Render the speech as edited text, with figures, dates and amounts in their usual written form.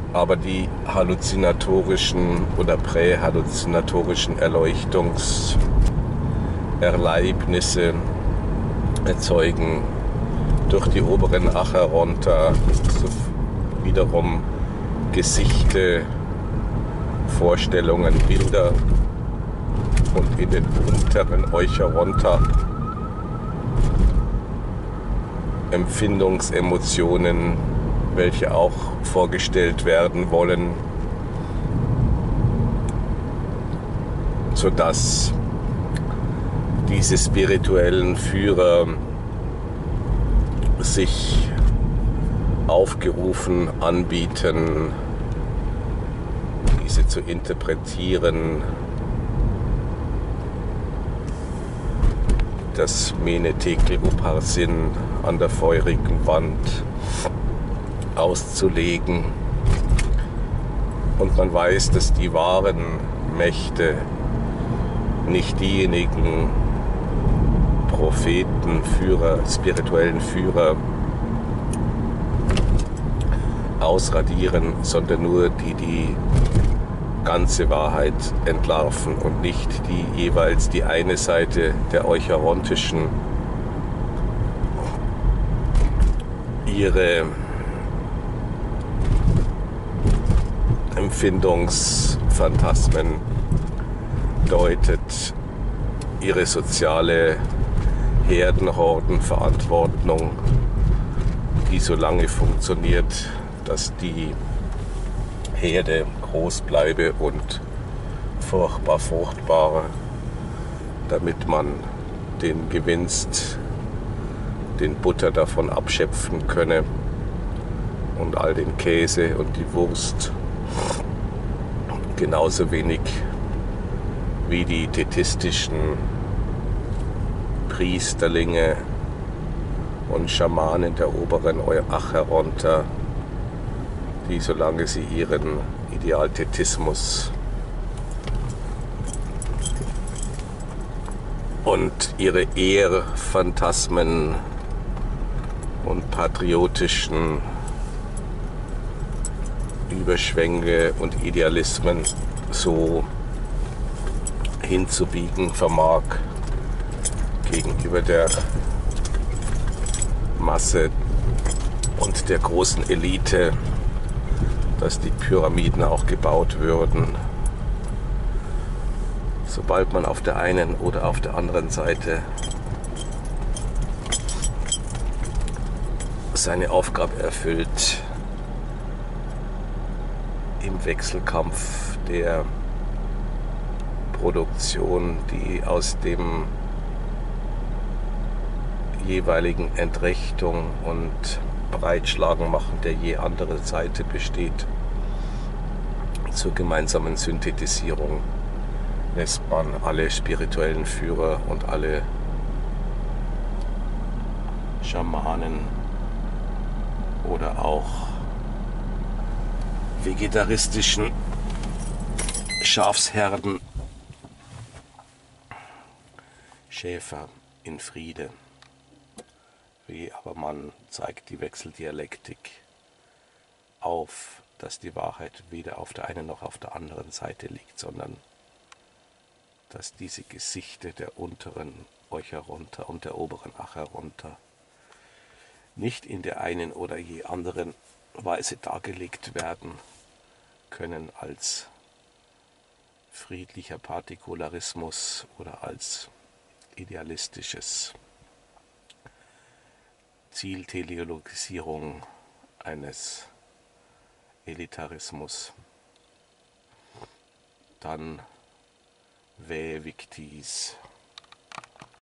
aber die halluzinatorischen oder prähalluzinatorischen Erleuchtungserlebnisse erzeugen durch die oberen Acheronta wiederum Gesichte, Vorstellungen, Bilder, und in den unteren Eucheronta Empfindungsemotionen, welche auch vorgestellt werden wollen, sodass diese spirituellen Führer sich aufgerufen anbieten, diese zu interpretieren, das Mene Tekel Upharsin an der feurigen Wand auszulegen. Und man weiß, dass die wahren Mächte nicht diejenigen Propheten, Führer, spirituellen Führer ausradieren, sondern nur die ganze Wahrheit entlarven und nicht die jeweils die eine Seite der eucharontischen ihre Empfindungsphantasmen deutet, ihre soziale Herdenhordenverantwortung, die so lange funktioniert, dass die Herde groß bleibe und fruchtbar, damit man den Gewinst, den Butter davon abschöpfen könne und all den Käse und die Wurst, genauso wenig wie die thetistischen Priesterlinge und Schamanen der oberen Acheronta, die, solange sie ihren Idealthetismus und ihre Ehrphantasmen und patriotischen Überschwänge und Idealismen so hinzubiegen vermag gegenüber der Masse und der großen Elite, dass die Pyramiden auch gebaut würden. Sobald man auf der einen oder auf der anderen Seite seine Aufgabe erfüllt, im Wechselkampf der Produktion, die aus dem jeweiligen Entrechtung und Breitschlagen machen der je andere Seite besteht, zur gemeinsamen Synthetisierung lässt man alle spirituellen Führer und alle Schamanen oder auch vegetaristischen Schafsherden, Schäfer in Friede. Wie aber man zeigt die Wechseldialektik auf, dass die Wahrheit weder auf der einen noch auf der anderen Seite liegt, sondern dass diese Gesichter der unteren Eucheronta und der oberen Acheronta nicht in der einen oder je anderen Weise dargelegt werden können als friedlicher Partikularismus oder als idealistisches Zielteleologisierung eines Elitarismus. Dann vae victis.